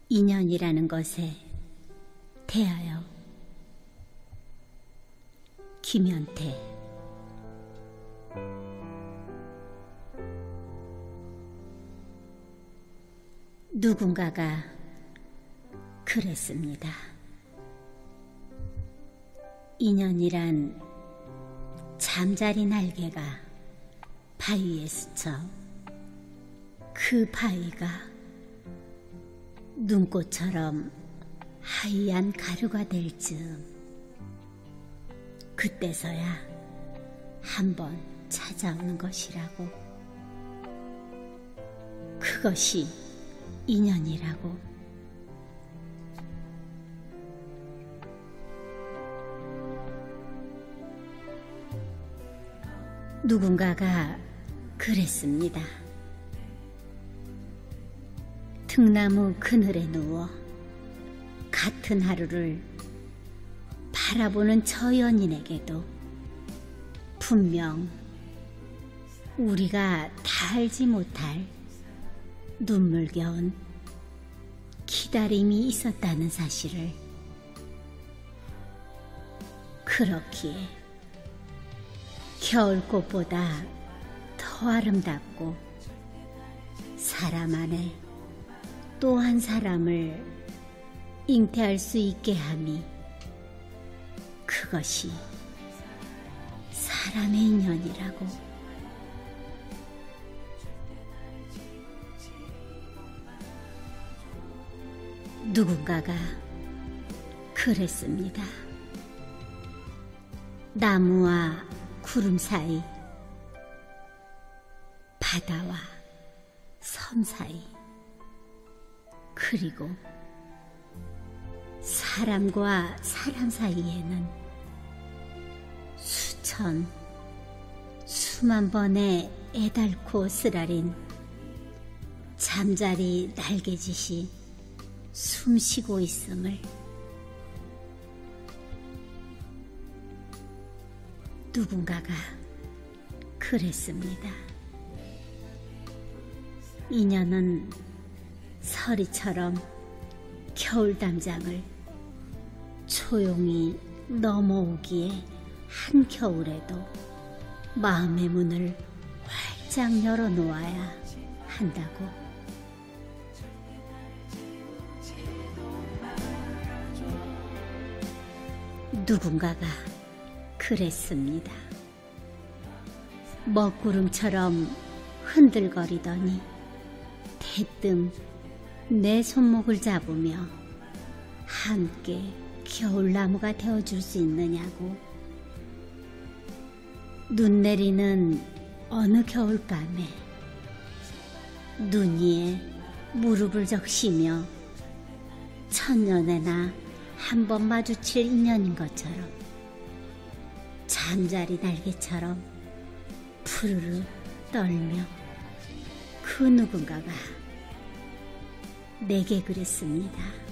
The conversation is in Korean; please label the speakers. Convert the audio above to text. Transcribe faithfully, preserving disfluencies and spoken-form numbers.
Speaker 1: 인연이라는 것에 대하여 김현태. 누군가가 그랬습니다. 인연이란 잠자리 날개가 바위에 스쳐 그 바위가 눈꽃처럼 하얀 가루가 될 즈음 그때서야 한번 찾아오는 것이라고. 그것이 인연이라고. 누군가가 그랬습니다. 등나무 그늘에 누워 같은 하루를 바라보는 저 연인에게도 분명 우리가 다 알지 못할 눈물겨운 기다림이 있었다는 사실을. 그렇기에 겨울꽃보다 더 아름답고 사람 안에 또 한 사람을 잉태할 수 있게 함이, 그것이 사람의 인연이라고. 누군가가 그랬습니다. 나무와 구름 사이, 바다와 섬 사이, 그리고 사람과 사람 사이에는 수천, 수만 번의 애달고 쓰라린 잠자리 날개짓이 숨쉬고 있음을. 누군가가 그랬습니다. 인연은 서리처럼 겨울담장을 조용히 넘어오기에 한겨울에도 마음의 문을 활짝 열어놓아야 한다고. 누군가가 그랬습니다. 먹구름처럼 흔들거리더니 대뜸 내 손목을 잡으며 함께 겨울나무가 되어줄 수 있느냐고. 눈 내리는 어느 겨울밤에 눈 위에 무릎을 적시며 천년에나 한 번 마주칠 인연인 것처럼 잠자리 날개처럼 푸르르 떨며 그 누군가가 내게 그랬습니다.